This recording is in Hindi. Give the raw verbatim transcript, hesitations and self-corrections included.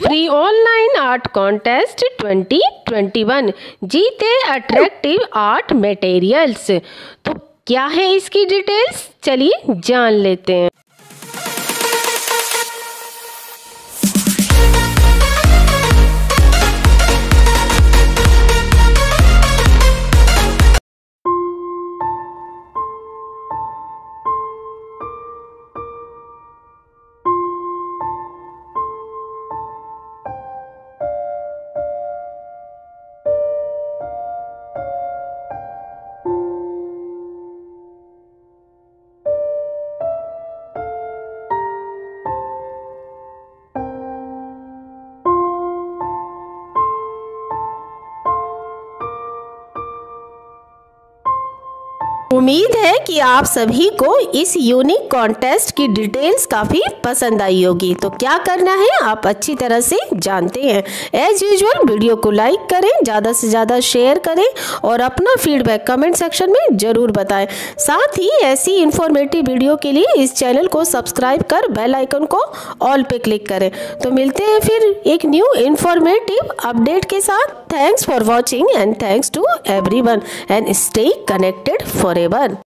Free online art contest twenty twenty one, जीते अट्रैक्टिव आर्ट मटेरियल्स। तो क्या है इसकी डिटेल्स, चलिए जान लेते हैं। उम्मीद है कि आप सभी को इस यूनिक कॉन्टेस्ट की डिटेल्स काफ़ी पसंद आई होगी। तो क्या करना है आप अच्छी तरह से जानते हैं। एज यूजुअल वीडियो को लाइक करें, ज़्यादा से ज़्यादा शेयर करें और अपना फीडबैक कमेंट सेक्शन में ज़रूर बताएं। साथ ही ऐसी इन्फॉर्मेटिव वीडियो के लिए इस चैनल को सब्सक्राइब कर बेल आइकन को ऑल पे क्लिक करें। तो मिलते हैं फिर एक न्यू इन्फॉर्मेटिव अपडेट के साथ। Thanks for watching and thanks to everyone and stay connected forever.